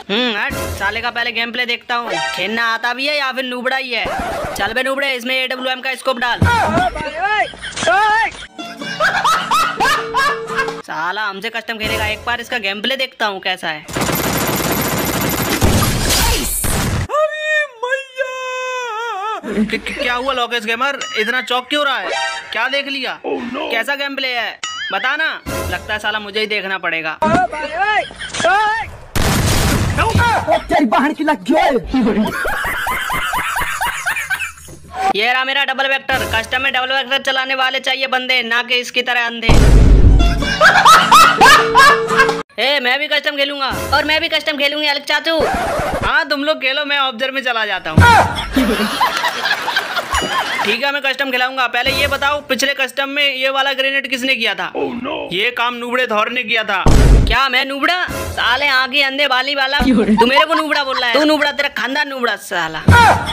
हट साले का पहले गेम प्ले देखता हूँ। खेलना आता भी है या फिर नूबड़ा ही है। चल बे नूबड़े, इसमें AWM का स्कोप डाल। साला हमसे कस्टम खेलेगा, एक बार इसका गेम प्ले देखता हूँ कैसा है। क्या हुआ लोकेश गेमर, इतना चौक क्यों रहा है? क्या देख लिया? कैसा गेम प्ले है बता ना। लगता है साला मुझे ही देखना पड़ेगा। ये रहा मेरा डबल वेक्टर। कस्टम में डबल वेक्टर चलाने वाले चाहिए बंदे, ना कि इसकी तरह अंधे। मैं भी कस्टम खेलूंगा। और मैं भी कस्टम खेलूंगी अलग चाचू। हाँ तुम लोग खेलो, मैं ऑब्जर्व में चला जाता हूँ। ठीक है मैं कस्टम खिलाऊंगा। पहले ये बताओ पिछले कस्टम में ये वाला ग्रेनेड किसने किया था? ये काम नूबड़े थौर ने किया था। क्या मैं नूबड़ा? साले आगे अंधे बाली वाला तू मेरे को नूबड़ा बोल रहा है? तू नूबड़ा, तेरा खानदान नूबड़ा साला।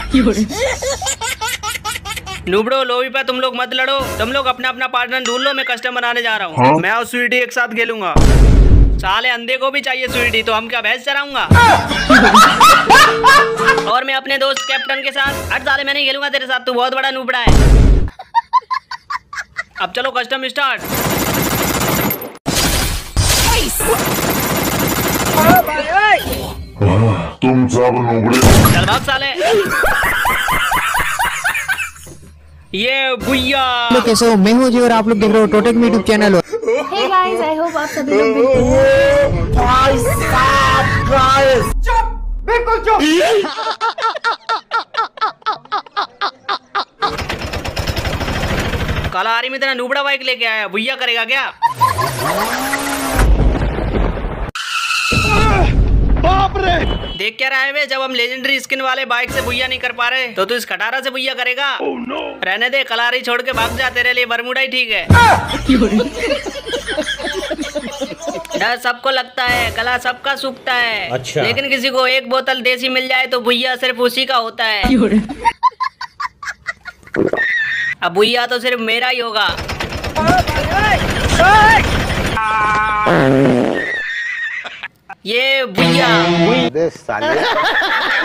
नूबड़ो लोबी पे तुम लोग मत लड़ो, तुम लोग अपना अपना पार्टनर ढूंढ लो। मैं कस्टम बनाने जा रहा हूँ। मैं और स्वीटी एक साथ खेलूंगा। साले अंधे को भी चाहिए स्वीटी, तो हम क्या भैंस चराऊंगा? और मैं अपने दोस्त कैप्टन के साथ। हट साले मैं नहीं खेलूंगा तेरे साथ, तू बहुत बड़ा नूबड़ा है। अब चलो कस्टम स्टार्ट। तुम सब नूबड़े। चल भाग साले। ये भुइया कैसे हो? मैं हूँ जी और आप लोग देख रहे हो टोटेक YouTube channel. Hey guys, I hope आप सभी लोग बिल्कुल चुप। कलारी में इतना नूबड़ा बाइक लेके आया, भुइया करेगा क्या? बाप रे। देख क्या रहा है वे, जब हम लेजेंडरी स्किन वाले बाइक से भुइया नहीं कर पा रहे तो तू इस खटारा से भुइया करेगा? रहने दे, कलारी छोड़ के भाग जा, तेरे लिए बरमूडा ही ठीक है। डर सबको लगता है, कला सबका सूखता है। अच्छा। लेकिन किसी को एक बोतल देसी मिल जाए तो भुइया सिर्फ उसी का होता है। अब भुइया तो सिर्फ मेरा ही होगा। ये भुइया।